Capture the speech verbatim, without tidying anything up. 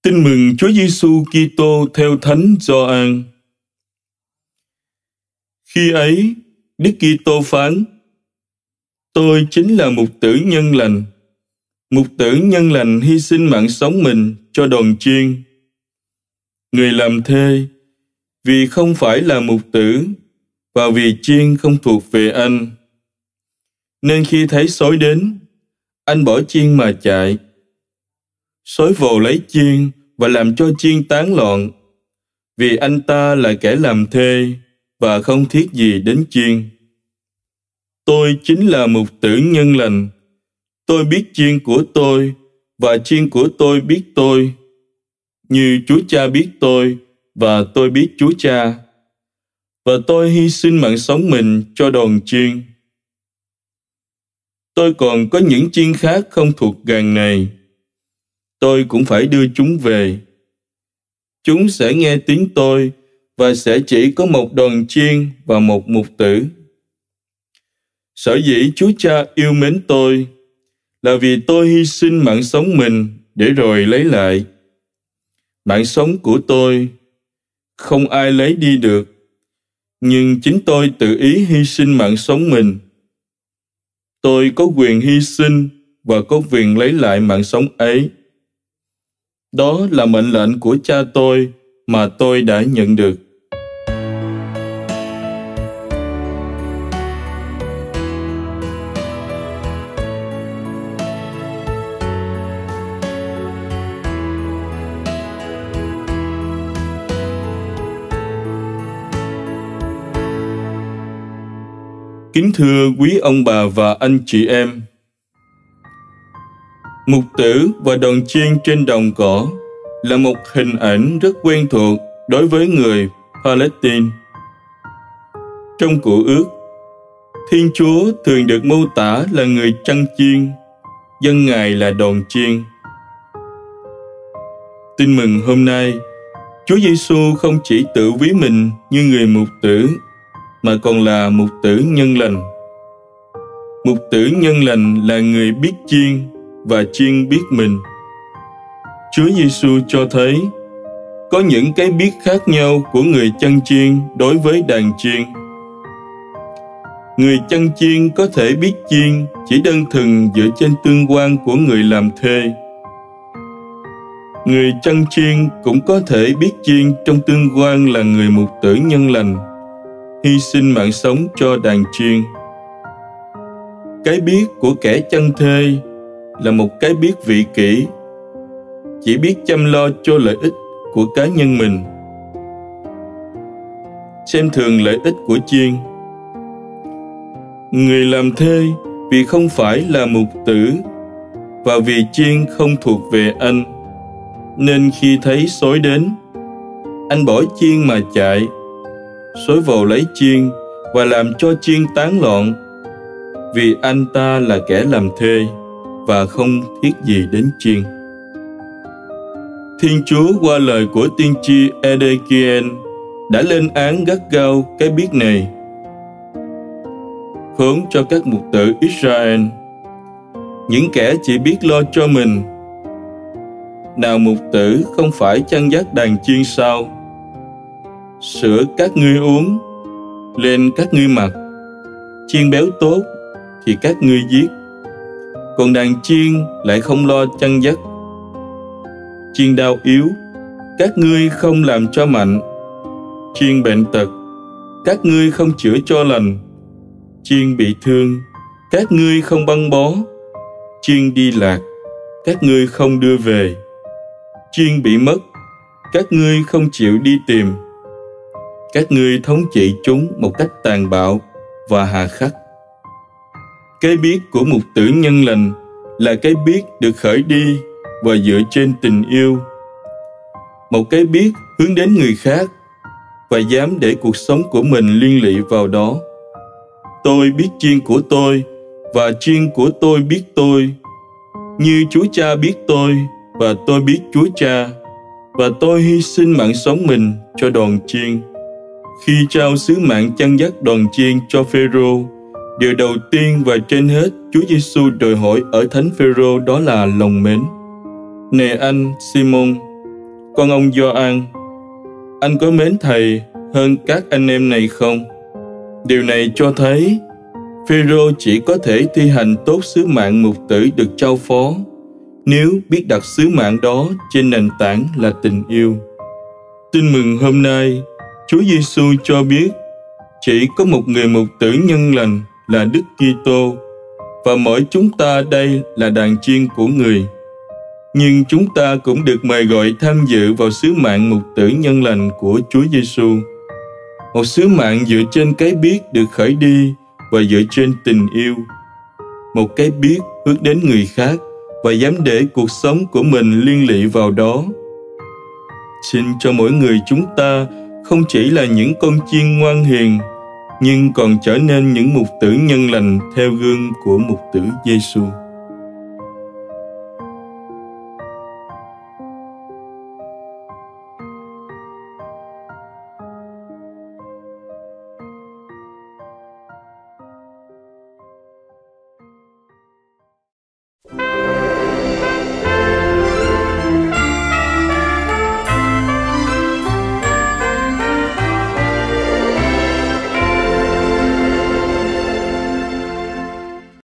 Tin mừng Chúa Giêsu Kitô theo Thánh Gioan. Khi ấy, Đức Kitô phán: Tôi chính là mục tử nhân lành. Mục tử nhân lành hy sinh mạng sống mình cho đòn chiên. Người làm thê, vì không phải là mục tử, và vì chiên không thuộc về anh, nên khi thấy sói đến, anh bỏ chiên mà chạy. Sói vồ lấy chiên và làm cho chiên tán loạn, vì anh ta là kẻ làm thê và không thiết gì đến chiên. Tôi chính là mục tử nhân lành. Tôi biết chiên của tôi, và chiên của tôi biết tôi, như Chúa Cha biết tôi, và tôi biết Chúa Cha. Và tôi hy sinh mạng sống mình cho đòn chiên. Tôi còn có những chiên khác không thuộc đàn này. Tôi cũng phải đưa chúng về. Chúng sẽ nghe tiếng tôi, và sẽ chỉ có một đòn chiên và một mục tử. Sở dĩ Chúa Cha yêu mến tôi là vì tôi hy sinh mạng sống mình để rồi lấy lại. Mạng sống của tôi không ai lấy đi được, nhưng chính tôi tự ý hy sinh mạng sống mình. Tôi có quyền hy sinh và có quyền lấy lại mạng sống ấy. Đó là mệnh lệnh của Cha tôi mà tôi đã nhận được. Kính thưa quý ông bà và anh chị em, mục tử và đòn chiên trên đồng cỏ là một hình ảnh rất quen thuộc đối với người Palestine. Trong Cựu Ước, Thiên Chúa thường được mô tả là người chăn chiên, dân Ngài là đòn chiên. Tin mừng hôm nay, Chúa Giêsu không chỉ tự ví mình như người mục tử, mà còn là mục tử nhân lành. Mục tử nhân lành là người biết chiên và chiên biết mình. Chúa Giêsu cho thấy có những cái biết khác nhau của người chăn chiên đối với đàn chiên. Người chăn chiên có thể biết chiên chỉ đơn thuần dựa trên tương quan của người làm thê. Người chăn chiên cũng có thể biết chiên trong tương quan là người mục tử nhân lành, hy sinh mạng sống cho đàn chiên. Cái biết của kẻ chăn thê là một cái biết vị kỷ, chỉ biết chăm lo cho lợi ích của cá nhân mình, xem thường lợi ích của chiên. Người làm thê vì không phải là mục tử, và vì chiên không thuộc về anh, nên khi thấy sói đến, anh bỏ chiên mà chạy. Sói vồ lấy chiên và làm cho chiên tán loạn, vì anh ta là kẻ làm thê và không thiết gì đến chiên. Thiên Chúa qua lời của tiên tri Ê-đê-ki-en đã lên án gắt gao cái biết này. Khốn cho các mục tử Israel, những kẻ chỉ biết lo cho mình. Nào mục tử không phải chăn dắt đàn chiên sao? Sữa các ngươi uống, lên các ngươi mặc. Chiên béo tốt thì các ngươi giết, còn đàn chiên lại không lo chăn dắt. Chiên đau yếu, các ngươi không làm cho mạnh. Chiên bệnh tật, các ngươi không chữa cho lành. Chiên bị thương, các ngươi không băng bó. Chiên đi lạc, các ngươi không đưa về. Chiên bị mất, các ngươi không chịu đi tìm. Các ngươi thống trị chúng một cách tàn bạo và hà khắc. Cái biết của mục tử nhân lành là cái biết được khởi đi và dựa trên tình yêu. Một cái biết hướng đến người khác và dám để cuộc sống của mình liên lụy vào đó. Tôi biết chiên của tôi, và chiên của tôi biết tôi, như Chúa Cha biết tôi, và tôi biết Chúa Cha, và tôi hy sinh mạng sống mình cho đòn chiên. Khi trao sứ mạng chăn dắt đòn chiên cho Phêrô, điều đầu tiên và trên hết Chúa Giêsu đòi hỏi ở Thánh Phêrô đó là lòng mến. Nè anh Simon, con ông Gioan, anh có mến thầy hơn các anh em này không? Điều này cho thấy Phêrô chỉ có thể thi hành tốt sứ mạng mục tử được trao phó nếu biết đặt sứ mạng đó trên nền tảng là tình yêu. Tin mừng hôm nay, Chúa Giêsu cho biết chỉ có một người mục tử nhân lành là Đức Kitô, và mỗi chúng ta đây là đàn chiên của Người. Nhưng chúng ta cũng được mời gọi tham dự vào sứ mạng mục tử nhân lành của Chúa Giêsu. Một sứ mạng dựa trên cái biết được khởi đi và dựa trên tình yêu. Một cái biết hướng đến người khác và dám để cuộc sống của mình liên lụy vào đó. Xin cho mỗi người chúng ta không chỉ là những con chiên ngoan hiền, nhưng còn trở nên những mục tử nhân lành theo gương của mục tử Giêsu.